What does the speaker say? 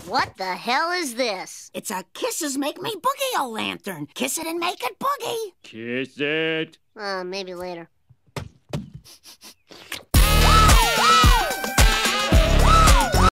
What the hell is this? It's a Kisses Make Me Boogie-O-Lantern. Kiss it and make it boogie. Kiss it. Maybe later.